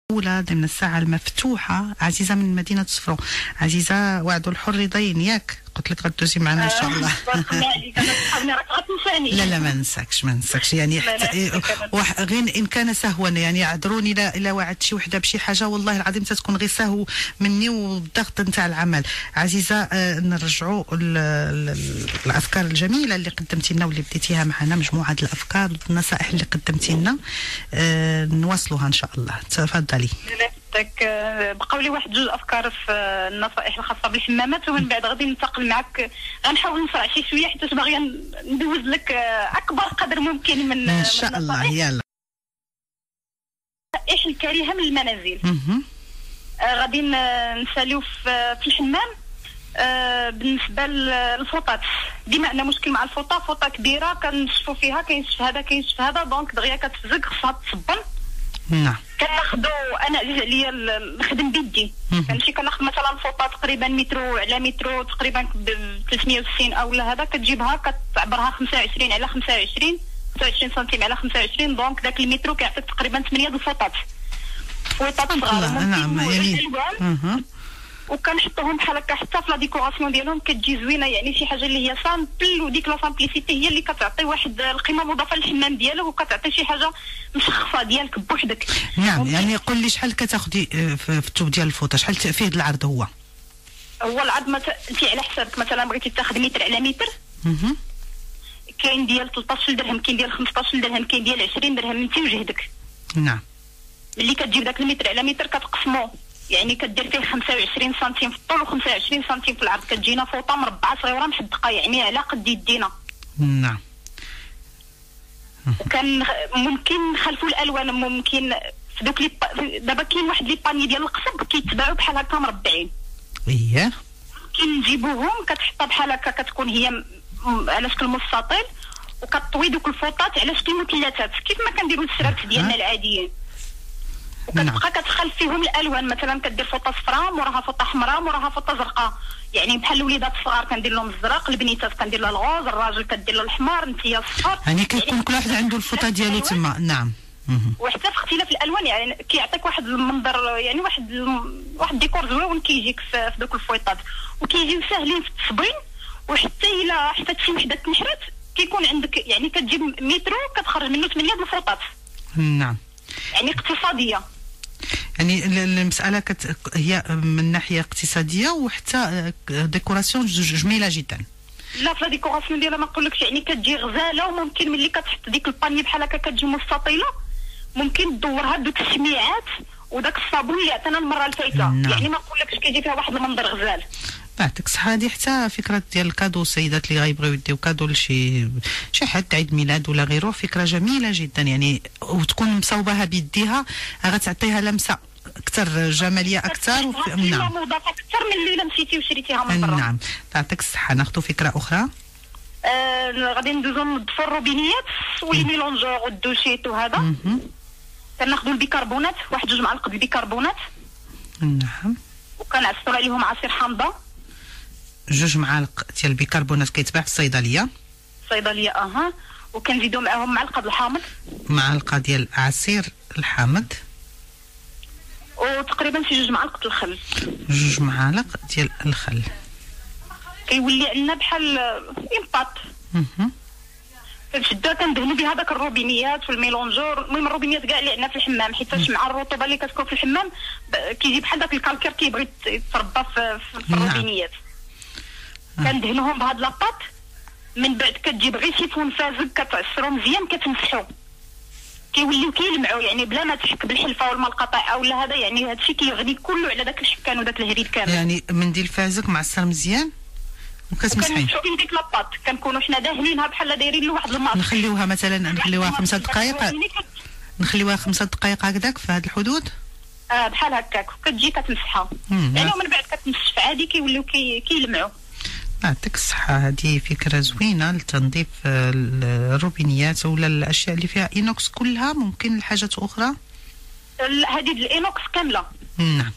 أولى ضمن الساعة المفتوحة. عزيزة من مدينة صفرو. عزيزة، وعد الحر ضين ياك، قلت لك غدوزي معنا إن شاء الله. لا لا ما ننساكش يعني حتى غير إن كان سهوا يعني عذروني إلا وعدت شي وحدة بشي حاجة والله العظيم تتكون غير سهو مني والضغط نتاع العمل. عزيزة نرجعوا الأفكار الجميلة اللي قدمتي لنا واللي بديتيها معنا، مجموعة الأفكار والنصائح اللي قدمتي لنا نواصلوها إن شاء الله. تفضلي. بقاو لي واحد جوج افكار في النصائح الخاصه بالحمامات، ومن بعد غادي ننتقل معك، غنحاول نسرع شي شويه حيت باغيه ندوز لك اكبر قدر ممكن من ان شاء الله. يلا. النصائح الكريهه من المنازل. غادي نساليو في الحمام. بالنسبه للفوطات ديما عندنا مشكل مع الفوطه، فوطه كبيره كنشفوا فيها، كينشف هذا كينشف هذا، دونك دغيا كتفزق، خصها تصبن. نعم. كناخذوا، انا عزيز عليا نخدم بيدي، كنمشي كناخذ مثلا فوطه تقريبا مترو على مترو تقريبا ب 360 او لا، هذا كتجيبها كتعبرها 25 على 25 سنتيم على 25، دونك داك المترو كيعطيك تقريبا 8 الفوطات. فوطات صغار. نعم يعني. وكنحطوهم بحال هكا حتى في لا ديكوراسيون ديالهم كتجي زوينه، يعني شي حاجه اللي هي سامبل، وديك لا سامبليسيتي هي اللي كتعطي واحد القيمه مضافه للحمام ديالك، وكتعطي شي حاجه مشخصه ديالك بوحدك. نعم يعني قول لي شحال كتاخدي في الثوب ديال الفوطه، شحال فيه العرض؟ هو العرض انت على حسابك، مثلا بغيتي تاخذ متر على متر، كاين ديال 13 درهم، كاين ديال 15 درهم، كاين ديال 20 درهم، انت وجهدك. نعم. ملي كتجيب داك المتر على متر كتقسمو، يعني كدير فيه 25 سنتيم في الطول و25 سنتيم في العرض، كتجينا فوطه مربعه صغيره محدقه يعني على قد يدينا. نعم. وكان ممكن نخلفوا الالوان، ممكن في دوك دابا كاين واحد لي باني ديال القصب كيتباعوا بحال هكا مربعين. اييه. كنجيبوهم كتحطها بحال هكا، كتكون هي على شكل مستطيل، وكطوي دوك الفوطات على شكل مثلثات كيف ما كنديروا السرات ديالنا العاديين، وكتبقى كتخلف فيهم الالوان، مثلا كدير فوطه صفراء موراها فوطه حمراء موراها فوطه زرقاء، يعني بحال الوليدات الصغار كندير لهم الزرق، البنيتات كندير لها الغوز، الراجل كدير له الاحمر، انتيا الصفر، يعني كيكون كل واحد عنده الفوطه ديالو تما. نعم. وحتى في اختلاف الالوان يعني كيعطيك واحد المنظر، يعني واحد ديكور زوين كيجيك في دوك الفويطات، وكيجيو ساهلين في التصبين، وحتى الا حتى شي وحده تنحرات كيكون عندك، يعني كتجيب مترو كتخرج منه 8 الفوطات. نعم. يعني اقتصاديه، يعني المسألة هي من ناحية اقتصادية وحتى ديكوراسيون جميلة جدا. لا في لا ديكوراسيون ديالها ما نقولكش، يعني كتجي غزالة، وممكن ملي كتحط ديك الباني بحال هكا كتجي مستطيلة، ممكن تدورها بدوك الشميعات وداك الصابون اللي عطانا المرة الفايتة. نعم. يعني ما نقولكش كيجي فيها واحد المنظر غزال. يعطيك الصحة. هذه حتى فكرة ديال الكادو، السيدات اللي غيبغيو يديو كادو لشي حد عيد ميلاد ولا غيره، فكرة جميلة جدا يعني، وتكون مصوباها بيديها غتعطيها لمسة أكثر جمالية أكثر. نعم. مضافة أكثر من اللي مشيتي وشريتيها من برا. نعم. يعطيك الصحة. ناخذ فكرة أخرى. غادي ندوزو نضفو الروبينيات والميلونجور والدوشيت وهذا. كناخذوا البيكربونات، واحد 2 معالق البيكربونات. نعم. وكنعصروا عليهم عصير حامضة. 2 معالق ديال البيكربونات كيتباع في الصيدلية. وكنزيدوا معاهم معلقة الحامض. معلقة ديال عصير الحامض. وتقريبا شي 2 معالق الخل. 2 معالق ديال الخل. كيولي عندنا بحال امباط. كنشدوها كندهنوا بها داك الروبينيات والميلونجور، المهم الروبينيات كاع اللي عندنا في الحمام، حيت مع الرطوبه اللي كتكون في الحمام كيجي بحال داك الكالكير كيبغي يتربى في الروبينيات. كندهنوهم بهاد لاباط، من بعد كتجيب غير شيفون فازك كتعصرو مزيان كتمسحو، كيوليو كيلمعوا يعني بلا ما تحك بالحلفه والماء القطع ولا هذا، يعني هادشي كيغني كله على داك الحكان وداك الهريد كامل. يعني منديل فازك معصر مزيان وكتمسحين. كنمسحو ديك لاباط، كنكونوا حنا داهنينها بحال دايرين له واحد الماء. نخليوها مثلا 5 دقائق، نخليوها 5 دقائق هكذاك في هاد الحدود. بحال هكاك، وكتجي كتمسحها يعني، ومن بعد كتنشف عادي كيوليو كيلمعوا. يعطيك الصحة. هذه فكرة زوينة لتنظيف الروبينيات ولا الأشياء اللي فيها إينوكس كلها. ممكن الحاجات أخرى؟ هذه الإينوكس كاملة. نعم.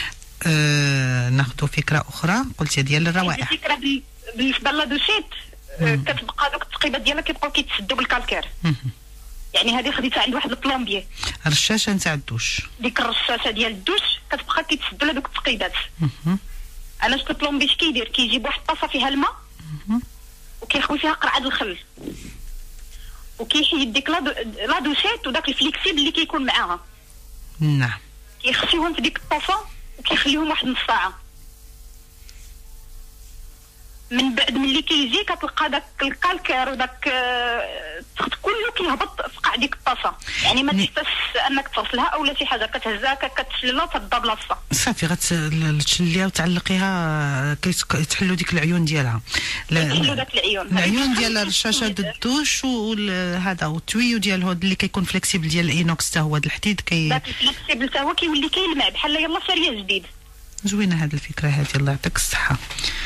ناخذ فكرة أخرى قلتي ديال الروائح. الفكرة بالنسبة للدوشيت كتبقى دوك التقيبات ديالها كيبقاو كيتسدوا بالكالكير. يعني هذه خديتها عند واحد البلومبيي. الرشاشه نتاع الدوش، ديك الرشاشه ديال الدوش كتبقى كيتسد لها دوك التقيدات. انا شفت البلومبي اش كيدير، كيجيب واحد الطاسه فيها الماء وكيخوي فيها قرعه الخل وكيحيد ديك لا دوشيت وداك الفليكسيبل اللي كيكون معاها. نعم. كيخفيهم في ديك الطاسه وكيخليهم واحد نص ساعه. من بعد ملي كيجي كتلقى داك الكالكير وداك التخت كله كيهبط في قاع ديك الطاسه، يعني ما تحتاجش انك تغسلها اولا شي حاجه، كتهزها كتشللها وتبدا بلاصتها صافي. غتشليها وتعلقيها كيتحلوا ديك العيون ديالها. كيتحلوا داك العيون ديال الرشاشه د الدوش وهذا والتويو ديال هاد اللي كيكون فليكسيبل ديال الاينوكس حتى هو د الحديد داك الفليكسيبل حتى هو كيولي كيلمع بحال يلاه شاريه جديد. زوينه هاد الفكره هادي، الله يعطيك الصحه.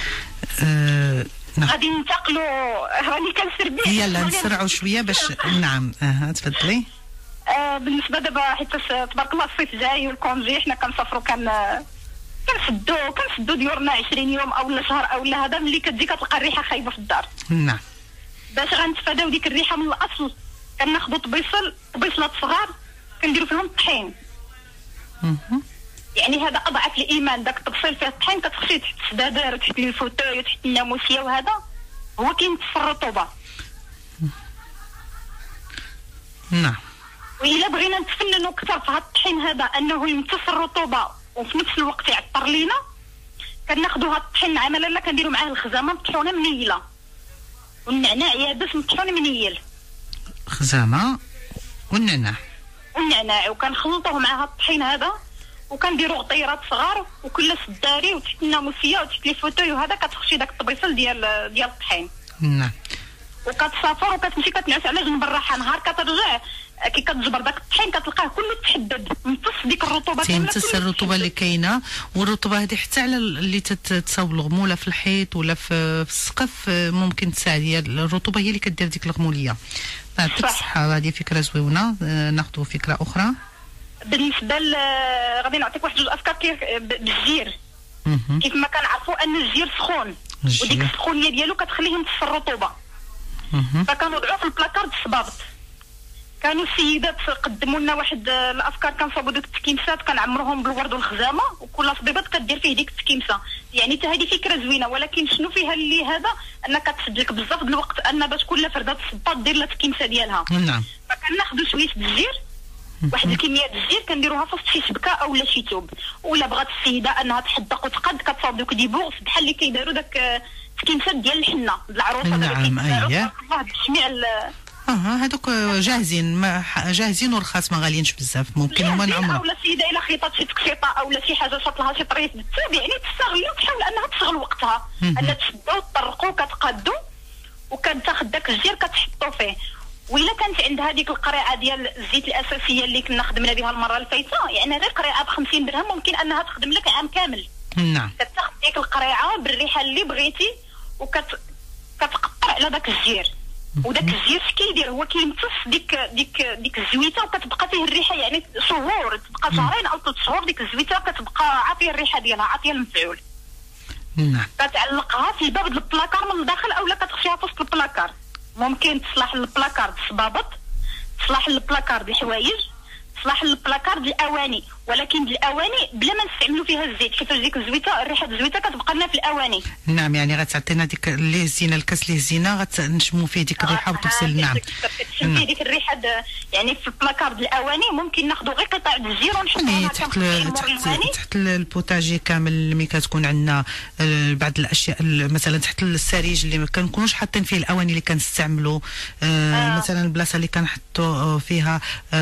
غادي ننتقلوا، راني كنسربي. يلا نسرعوا شويه باش نعم. تفضلي. بالنسبه دابا حيت تبارك الله الصيف جاي والكونجي، حنا كنسافروا كنسدوا ديورنا 20 يوم او لا شهر او لا هذا، ملي كتجي كتلقى الريحه خايبه في الدار. نعم. باش غنتفاداو ديك الريحه من الاصل كناخذوا طبيصلات صغار كنديروا فيهم الطحين. يعني هذا اضعف الايمان، داك التبصيل فيه الطحين كتخشي تحت السدادر وتحت لي الفوتوي وتحت الناموسيه، وهذا هو كيمتص الرطوبه. نعم. وإلا بغينا نتفننوا اكثر في هذا الطحين هذا انه يمتص الرطوبه وفي نفس الوقت يعطر لينا، كناخذوا هذا الطحين عملا لا كنديروا معاه الخزامه مطحونه منيله والنعناع يابس مطحون منيل. خزامه والنعناع وكنخلطوه مع هذا الطحين هذا وكنديروا غطيرات صغار وكل سداري وتحت الناموسيه وتحت لي فوتوي، وهذا كتخشي داك الطبيصل ديال الطحين. نعم. وكتسافر وكتمشي كتنعس على جنب الراحه، نهار كترجع كي كتجبر داك الطحين كتلقاه كله تحدد، امتص ديك الرطوبه كامله، تمتص الرطوبه اللي كاينه. والرطوبه هذه حتى على اللي تصاوب الغموله في الحيط ولا في السقف ممكن تساعد، هي الرطوبه هي اللي كدير ديك الغموليه. يعطيك الصحه، هذه فكره زوينه. ناخذ فكره اخرى. بالنسبه غادي نعطيك واحد جوج افكار بالجير. كيف ما كنعرفوا ان الجير سخون وديك السخونيه ديالو كتخليه يمتص الرطوبه. فكنوضعوه في البلاكارد الصبابط. كانوا السيدات قدموا لنا واحد الافكار، كنصاوبوا دوك التكيمسات كنعمروهم بالورد والخزامه وكل صبيبات كدير فيه ديك التكيمسه. يعني حتى هذه فكره زوينه، ولكن شنو فيها اللي هذا انك كتسد لك بزاف د الوقت ان باش كل فرده تصباط دير لها التكيمسه ديالها. نعم. فكناخذوا شويه الجير، واحد الكميه ديال الجير كنديروها في وسط شي شبكه اولا شي توب، ولا بغات السيده انها تحدق وتقد كتصاوب دوك دي بوغس بحال اللي كيداروا داك التكيمسات ديال الحنه العروسه. نعم. اييه. الله بجميع هذوك جاهزين ورخاص ما غاليينش بزاف، ممكن هما نعمرهم. اولا السيده الا خيطات شي تقشيطه اولا شي حاجه شاط لها شي طريف بالتاب، يعني تستغلوا تحاول انها تشغل وقتها، انها تشدوا وتطرقوا كتقادوا وكتاخذ داك الجير كتحطوا فيه. وإلا كانت عند هذيك القريعه ديال الزيت الاساسيه اللي كنا خدمنا بها المره اللي فايته، يعني غير قريعه ب 50 درهم ممكن انها تخدم لك عام كامل. نعم. كتاخذ ديك القريعه بالريحه اللي بغيتي كتقطع على داك الجير، وداك الجير اش كيدير هو كيمتص ديك الزويته وكتبقى فيه الريحه، يعني شهور تبقى شهرين او 3 شهور ديك الزويته كتبقى عاطيه الريحه ديالها، عاطيه المفعول. نعم. كتعلقها في الباب ديال البلاكار من الداخل اولا كتخشيها في وسط البلاكار. ممكن تصلح للبلاكارد الصبابط، تصلح للبلاكارد الحوايج، تصلح للبلاكارد الاواني، ولكن الاواني بلا ما نستعملوا فيها الزيت، حيت ديك الزويته ريحه الزويته كتبقى لنا في الاواني. نعم. يعني غتعطينا ديك اللي هزينا الكاس اللي هزينا غتنشموا فيه ديك الريحه وتغسل. نعم. كتشم فيه ديك الريحه يعني في البلاكارد الاواني ممكن ناخذوا غير قطع الجير ونحطوها تحت البوتاجي كامل. ملي كتكون عندنا بعض الاشياء مثلا تحت السريج اللي ما كنكونوش حاطين فيه الاواني اللي كنستعملوا، مثلا البلاصه اللي كنحطوا فيها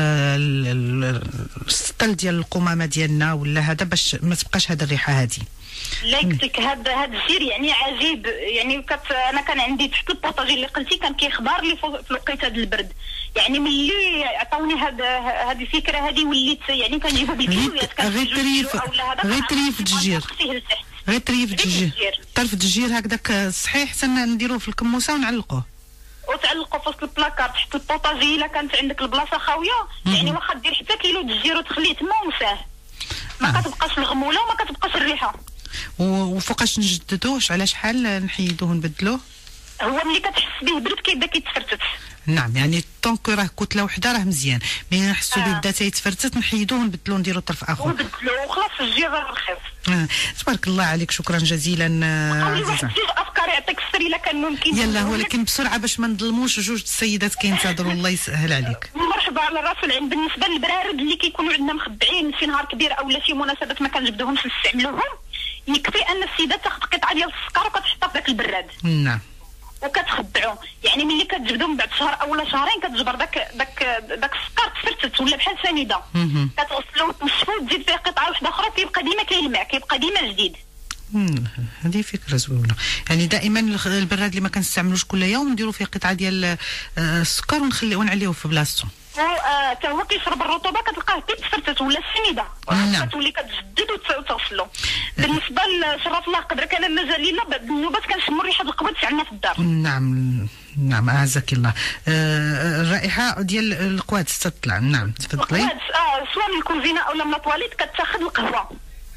السطل ديال القمامه ديالنا ولا هذا، باش ما تبقاش هذه الريحه هذه. لا قلت لك هذا الجير يعني عجيب. يعني انا كان عندي تحت البوطاجي اللي قلتي كان كيخضر لي في الوقيته ديال البرد. يعني ملي عطاوني هذه الفكره هذه وليت يعني كنجيبو بالكيلوات، غير تريف الجير، غير تريف الجير، طرف الجير هكذاك صحيح حتى نديروه في الكموسه ونعلقوه وتعلقوا في وسط البلاكار تحت البوطاجي. الا كانت عندك البلاصه خاويه يعني واخا دير حتى كيلو د الجير وتخليه تما ونساه، ما كتبقاش الغموله وما كتبقاش الريحه. وفوقاش نجددوه على شحال نحيدوه نبدلوه؟ هو ملي كتحس به برد كيبدا كيتفرتت. نعم، يعني طونك راه كتله وحده راه مزيان، ملي نحسوا به بدا تيتفرتت نحيدوه ونبدلوه نديرو طرف اخر ونبدلوه وخلاص الجير راه رخيص. تبارك الله عليك، شكرا جزيلا عزيزه. افكار يعطيك السر الا كان ممكن. يلا، ولكن بسرعه باش ما نظلموش جوج السيدات كينتظروا. الله يسهل عليك. مرحبا على راس العين. بالنسبه للبرارد اللي كيكونوا عندنا مخبعين في نهار كبير او شي مناسبات ما كنجبدوهمش نستعملوهم، يكفي ان السيدات تاخذ قطعه ديال السكر وكتحطها في ذاك البراد. نعم. وكتخبعو، يعني ملي كتجبدو من بعد شهر او شهرين كتجبر داك السكر تفرتت ولا بحال سنيده. كتغسلو وتنشفو وتزيد فيه قطعه واحده اخرى كيبقى ديما كيلمع، كيبقى ديما جديد. هذه فكره زوينه. يعني دائما البراد اللي ما كنستعملوش كل يوم نديرو فيه قطعه ديال السكر ونخليو ونعليوه في بلاصتو. حتى هو كيشرب الرطوبه كتلقاه كيتفرتت ولا سنيده. كتولي كتجدد وتغسلو. بالنسبه لشرف الله قدرك انا مازال لينا بعد النوبات كنشموا ريحه القوادس عندنا في الدار. نعم اعزك الله. الرائحه ديال القوادس تطلع. نعم تفضلي. القوادس سواء من الكوزينه او من الطواليت كتاخذ القهوه.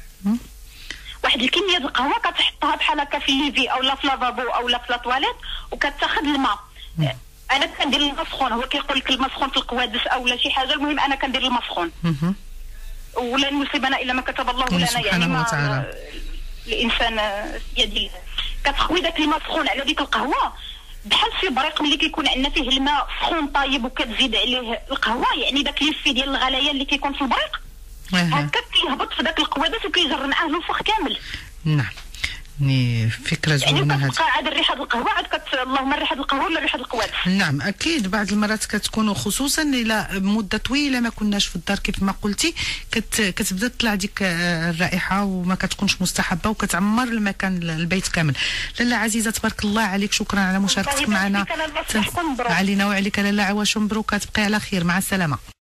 واحد الكميه ديال القهوه كتحطها بحال هكا في ليفي او لا في لافابو او لا في الطواليت وكتاخذ الماء. انا كندير الماء سخون. هو كيقول لك الماء سخون في القوادس او لا شي حاجه، المهم انا كندير الماء سخون. ولن يصيبنا الا ما كتب الله لنا، يعني ما الانسان يد الله. كتخوي داك الماء سخون على ديك القهوه بحال في بريق ملي كيكون عندنا فيه الماء سخون طايب وكتزيد عليه القهوه، يعني داك ليفي ديال الغليان اللي كيكون في البريق هكا كيهبط في داك القوادس وكيجر معاه الفخ كامل. نعم، فكره زوينه هذه. يعني كتبقى عاد ريحه القهوه عاد اللهم ريحه القهوه ولا ريحه القوادس. نعم اكيد. بعض المرات كتكون خصوصا الى مده طويله ما كناش في الدار كيف ما قلتي كتبدا تطلع ديك الرائحه وما كتكونش مستحبه وكتعمر المكان البيت كامل. لاله عزيزه تبارك الله عليك، شكرا على مشاركتك معنا. علينا وعليك لاله، عواش مبروك، تبقي على خير، مع السلامه.